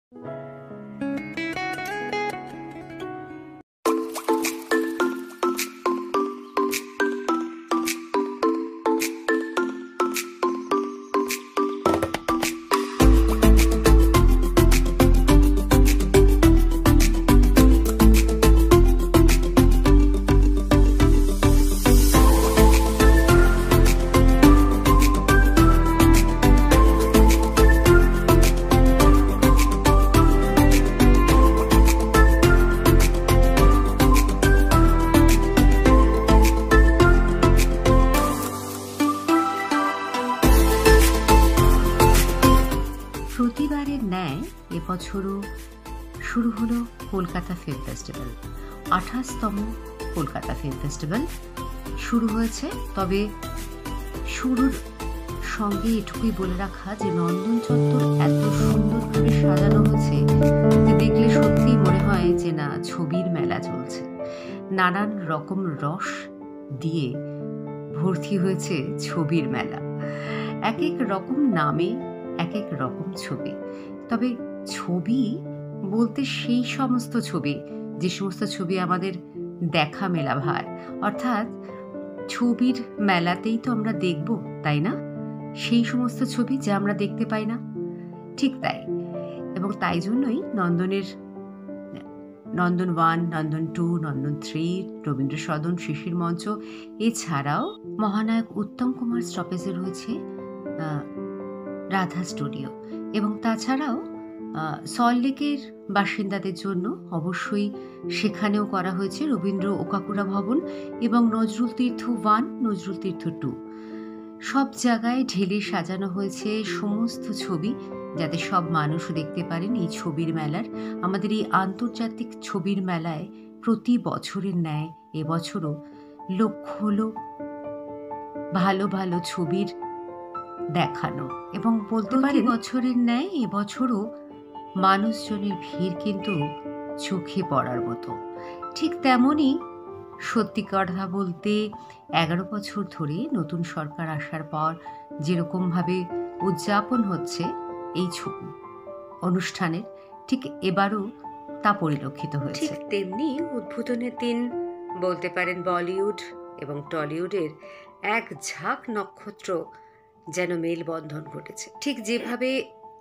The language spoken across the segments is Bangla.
প্রতিবারের ন্যায় এবছরও শুরু হলো কলকাতা ফিল্ম ফেস্টিভ্যাল। 28তম কলকাতা ফিল্ম ফেস্টিভ্যাল শুরু হয়েছে। তবে শুরুর সঙ্গে এটুকুই বলে রাখা যে নন্দন চত্বর এত সুন্দর করে সাজানো হয়েছে যে দেখলে সত্যিই মনে হয় যে না, ছবির মেলা চলছে। নানান রকম রস দিয়ে ভর্তি হয়েছে ছবির মেলা। এক এক রকম নামে এক এক রকম ছবি। তবে ছবি বলতে সেই সমস্ত ছবি, যে সমস্ত ছবি আমাদের দেখা মেলা ভার, অর্থাৎ ছবির মেলাতেই তো আমরা দেখব, তাই না? সেই সমস্ত ছবি যা আমরা দেখতে পাই না, ঠিক তাই। এবং তাই জন্যই নন্দনের নন্দন 1, নন্দন 2, নন্দন 3, রবীন্দ্র সদন, শিশির মঞ্চ, এছাড়াও মহানায়ক উত্তম কুমার স্টপেজে রয়েছে রাধা স্টুডিও। এবং তাছাড়াও সল্টলেকের বাসিন্দাদের জন্য অবশ্যই সেখানেও করা হয়েছে রবীন্দ্র ওকাকুরা ভবন এবং নজরুল তীর্থ 1, নজরুল তীর্থ 2। সব জায়গায় ঢেলে সাজানো হয়েছে সমস্ত ছবি, যাতে সব মানুষ দেখতে পারেন এই ছবির মেলার। আমাদের এই আন্তর্জাতিক ছবির মেলায় প্রতি বছরের ন্যায় এবছরও লক্ষ্য হলো ভালো ভালো ছবির দেখানো। এবং বলতে পারি বছরের ন্যায় এবছরও মানুষজনের ভিড় কিন্তু চোখে পড়ার মতো। ঠিক তেমনই সত্যি কথা বলতে 11 বছর ধরে নতুন সরকার আসার পর যেরকমভাবে উদযাপন হচ্ছে এই অনুষ্ঠানের, ঠিক এবারও তা পরিলক্ষিত হয়েছে। ঠিক তেমনি উদ্বোধনের দিন বলতে পারেন বলিউড এবং টলিউডের এক ঝাঁক নক্ষত্র যেন মেলবন্ধন ঘটেছে। ঠিক যেভাবে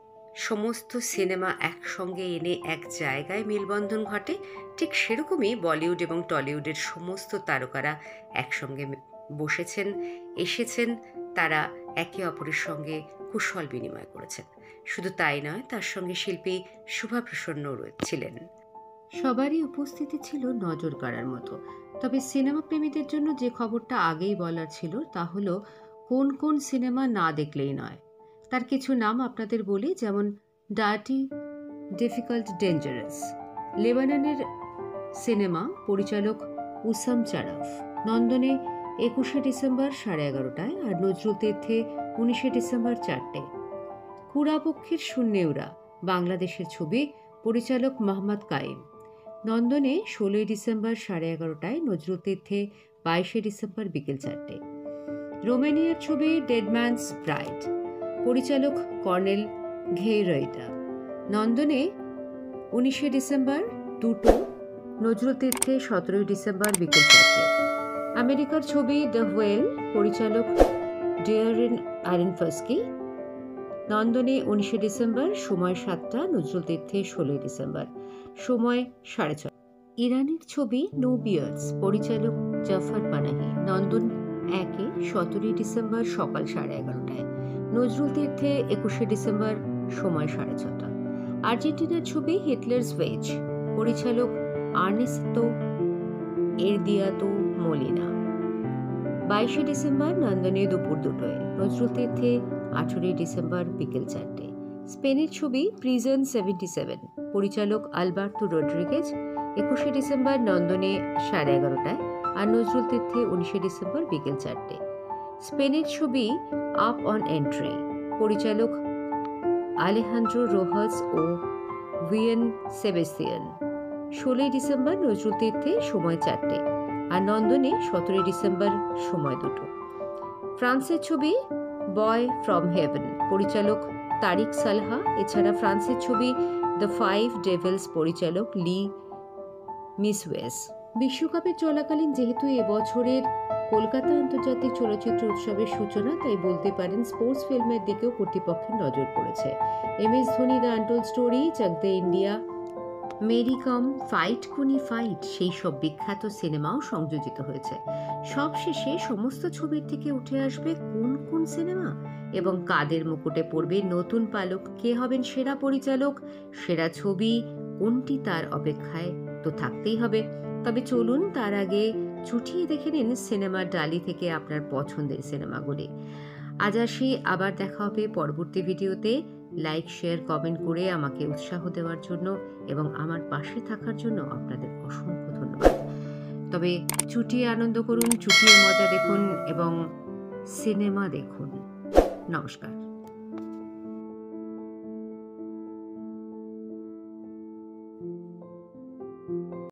সমস্ত সিনেমা একসঙ্গে এনে এক জায়গায় মেলবন্ধন ঘটে, ঠিক সেরকমই বলিউড এবং টলিউডের সমস্ত তারকারা একসঙ্গে বসেছেন, এসেছেন। তারা একে অপরের সঙ্গে কুশল বিনিময় করেছেন। শুধু তাই নয়, তার সঙ্গে শিল্পী শুভা প্রসন্ন ছিলেন। সবারই উপস্থিতি ছিল নজর কাড়ার মতো। তবে সিনেমা প্রেমীদের জন্য যে খবরটা আগেই বলার ছিল তা হলো কোন কোন সিনেমা না দেখলেই নয়। তার কিছু নাম আপনাদের বলি, যেমন ডার্টি, ডিফিকাল্ট, ডেঞ্জারাস, লেবাননের সিনেমা, পরিচালক উসাম চারাফ। নন্দনে 21শে ডিসেম্বর 11:30টায় আর নজরুল তীর্থে 19শে ডিসেম্বর 4টে। কুড়াপক্ষের শূন্যেউরা, বাংলাদেশের ছবি, পরিচালক মোহাম্মদ কাইম। নন্দনে 16ই ডিসেম্বর 11:30টায়, নজরুল তীর্থে 22শে ডিসেম্বর বিকেল 4টে। রোমানিয়ার ছবি ডেডম্যানস ব্রাইড, পরিচালক কর্নেল ঘেইরইটা। নন্দনে 19শে ডিসেম্বর 2টো, নজরুল তীর্থে 17ই ডিসেম্বর বিকেল 4টে। আমেরিকার ছবি দ্য হুয়েল, পরিচালক ডেয়ারেন আরোনফস্কি। নন্দনে 19শে ডিসেম্বর, সময় 7টা, নজরুল তীর্থে 16ই ডিসেম্বর, সময় 6:30। ইরানের ছবি নো বিয়ার্ডস, পরিচালক জাফর পানাহি। নন্দন 1-এ 17ই ডিসেম্বর সকাল 11:30টায়, নজরুল তীর্থে 21শে ডিসেম্বর, সময় 6:30। আর্জেন্টিনার ছবি হিটলারস ওয়েজ, পরিচালক আর্নেস্তো এরদিয়াতো মোলিনা। 22শে ডিসেম্বর নন্দনে দুপুর 2টোয়, নজরুল তীর্থে 18ই ডিসেম্বর বিকেল 4টে। স্পেনের ছবি প্রিজন 77, পরিচালক আলবার্তো রড্রিগেজ। 21শে ডিসেম্বর নন্দনে 11:30টায় আর নজরুল তীর্থে 19শে ডিসেম্বর বিকেল 4টে। স্পেনের ছবি আপ অন এন্ট্রি, পরিচালক আলেহান্দ্রো রোহাস ও ভিয়েন সেবেস্তিয়ান। 16ই ডিসেম্বর নজরুল তীর্থে, সময় 4টে আর নন্দনে 17ই ডিসেম্বর, সময় 2টো। ফ্রান্সের ছবি বয় ফ্রম হেভেন, পরিচালক তারিক সালহা। এছাড়া ফ্রান্সের ছবি দ্য ফাইভ ডেভিলস পরিচালক লি মিসওয়েস। বিশ্বকাপের চলাকালীন যেহেতু এবছরের কলকাতা আন্তর্জাতিক চলচ্চিত্র উৎসবের সূচনা, তাই বলতে পারেন স্পোর্টস ফিল্মের দিকেও কর্তৃপক্ষের নজর পড়েছে। MS Dhoni, the untold story, Chak De India, Mary Kom, fight কুনি ফাইট, সেই সব বিখ্যাত সিনেমাও সংযোজিত হয়েছে। সবশেষে সমস্ত ছবির থেকে উঠে আসবে কোন কোন সিনেমা এবং কাদের মুকুটে পড়বে নতুন পালক, কে হবেন সেরা পরিচালক, সেরা ছবি কোনটি, তার অপেক্ষায় তো থাকতেই হবে। তবে চলুন তার আগে চুটিয়ে দেখে নিন সিনেমার ডালি থেকে আপনার পছন্দের সিনেমাগুলি। আজ আসি, আবার দেখা হবে পরবর্তী ভিডিওতে। লাইক, শেয়ার, কমেন্ট করে আমাকে উৎসাহ দেওয়ার জন্য এবং আমার পাশে থাকার জন্য আপনাদের অসংখ্য ধন্যবাদ। তবে চুটিয়ে আনন্দ করুন, চুটিয়ে মজা দেখুন এবং সিনেমা দেখুন। নমস্কার।